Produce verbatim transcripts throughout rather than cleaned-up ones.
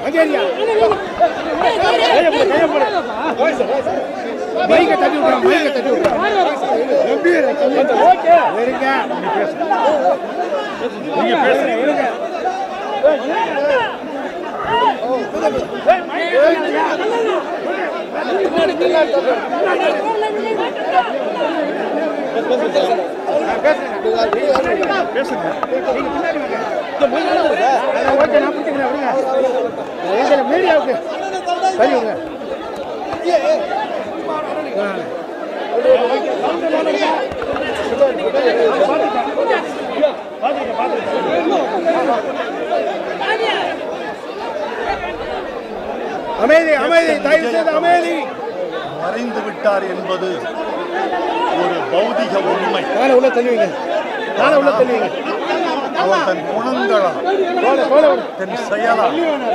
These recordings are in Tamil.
மைக்க தட்டி விடுறான் மைக்க தட்டி விடுறான் எப்படி இருங்க நீங்க பேசுறீங்க மீடியாவுக்கு சரி விடுங்க அமைதி அமைதி தயவு செய்து அமைதி. மறைந்து விட்டார் என்பது ஒரு பௌதிக உண்மை. நாளை உள்ள தள்ளுவீங்க நாளை உள்ள தள்ளுவீங்க. அவர் தன் குணங்களால் தன் செயலால்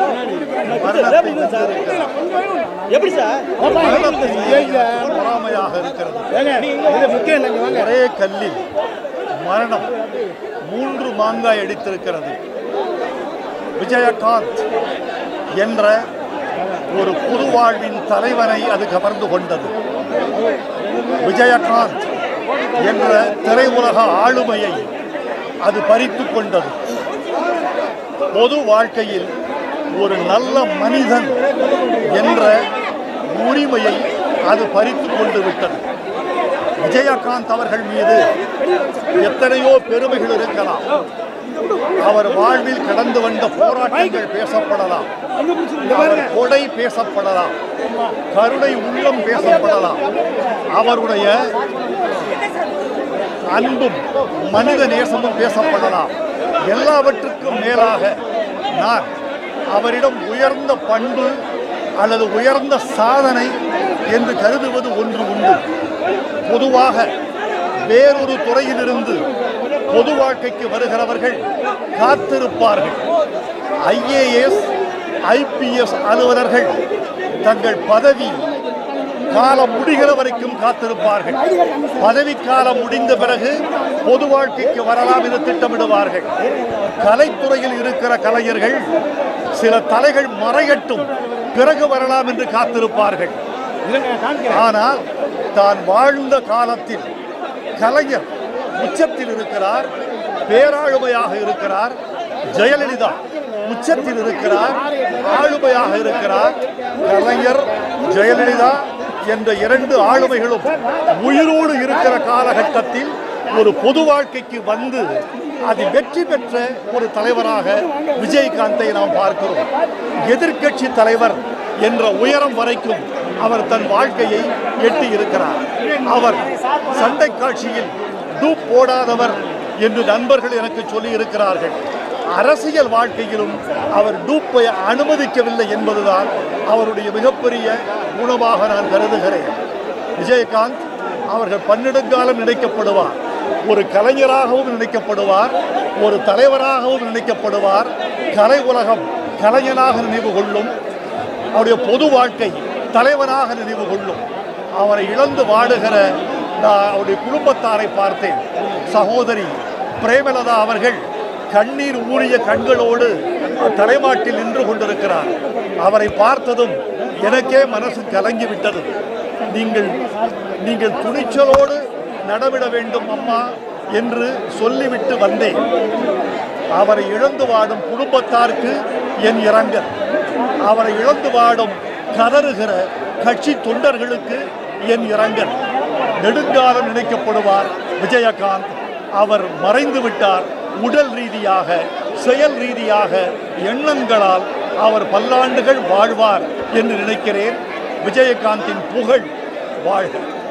எப்படி சார் பொறாமையாக இருக்கிறது. ஒரே கல்லில் மரணம் மூன்று மாங்காய் அடித்திருக்கிறது. விஜயகாந்த் என்ற ஒரு புது வாழ்வின் தலைவனை அது கவர்ந்து கொண்டது. விஜயகாந்த் என்ற திரையுலக ஆளுமையை அது பறித்து கொண்டது. பொது வாழ்க்கையில் ஒரு நல்ல மனிதன் என்ற உரிமையை அது பறித்து கொண்டு விட்டது. விஜயகாந்த் அவர்கள் மீது எத்தனையோ பெருமைகள் இருக்கலாம். அவர் வாழ்வில் கடந்து வந்த போராட்டங்கள் பேசப்படலாம், அவர் கொடை பேசப்படலாம், கருணை உள்ளம் பேசப்படலாம், அவருடைய அன்பும் மனித நேசமும் பேசப்படலாம். எல்லாவற்றுக்கும் மேலாக நான் அவரிடம் உயர்ந்த பண்பு அல்லது உயர்ந்த சாதனை என்று கருதுவது ஒன்று உண்டு. பொதுவாக வேறொரு துறையிலிருந்து பொது வாழ்க்கைக்கு வருகிறவர்கள் காத்திருப்பார்கள். ஐஏஎஸ் ஐபிஎஸ் அலுவலர்கள் தங்கள் பதவி காலம் முடிகிற வரைக்கும் காத்திருப்பார்கள். பதவி காலம் முடிந்த பிறகு பொது வாழ்க்கைக்கு வரலாம் என்று திட்டமிடுவார்கள். கலைத்துறையில் இருக்கிற கலைஞர்கள் சில தலைகள் மறையட்டும் பிறகு வரலாம் என்று காத்திருப்பார்கள். ஆனால் தான் வாழ்ந்த காலத்தில் கலைஞர் உச்சத்தில் இருக்கிறார், பேராளுமையாக இருக்கிறார். ஜெயலலிதா உச்சத்தில் இருக்கிறார், ஆளுமையாக இருக்கிறார். கலைஞர் ஜெயலலிதா என்ற இரண்டு ஆளுமைகளும் உயிரோடு இருக்கிற காலகட்டத்தில் ஒரு பொது வாழ்க்கைக்கு வந்து அது வெற்றி பெற்ற ஒரு தலைவராக விஜயகாந்தை நாம் பார்க்கிறோம். எதிர்க்கட்சி தலைவர் என்ற உயரம் வரைக்கும் அவர் தன் வாழ்க்கையை எட்டி இருக்கிறார். அவர் சண்டை காட்சியில் டூப் போடாதவர் என்று நண்பர்கள் எனக்கு சொல்லி இருக்கிறார்கள். அரசியல் வாழ்க்கையிலும் அவர் டூப்பை அனுமதிக்கவில்லை என்பதுதான் அவருடைய மிகப்பெரிய குணமாக நான் கருதுகிறேன். விஜயகாந்த் அவர்கள் பன்னெடுங்காலம் நினைக்கப்படுவார். ஒரு கலைஞராகவும் நினைக்கப்படுவார், ஒரு தலைவராகவும் நினைக்கப்படுவார். கலை உலகம் கலைஞனாக நினைவு கொள்ளும், அவருடைய பொது வாழ்க்கை தலைவனாக நினைவு கொள்ளும். அவரை இழந்து வாடுகிற நான் அவருடைய குடும்பத்தாரை பார்த்தேன். சகோதரி பிரேமலதா அவர்கள் கண்ணீர் ஊறிய கண்களோடு தலைமாட்டில் நின்று கொண்டிருக்கிறார். அவரை பார்த்ததும் எனக்கே மனசு கலங்கிவிட்டது. நீங்கள் நீங்கள் துணிச்சலோடு நடவிட வேண்டும் அம்மா என்று சொல்லிவிட்டு வந்தேன். அவரை இழந்து வாடும் குடும்பத்தாருக்கு என் இரங்கல். அவரை இழந்து வாடும் கதறுகிற கட்சி தொண்டர்களுக்கு என் இரங்கல். நெடுங்காலம் நினைக்கப்படுவார் விஜயகாந்த். அவர் மறைந்து விட்டார். உடல் ரீதியாக, செயல் ரீதியாக, எண்ணங்களால் அவர் பல்லாண்டுகள் வாழ்வார் என்று நினைக்கிறேன். விஜயகாந்தின் புகழ் வாழ்க.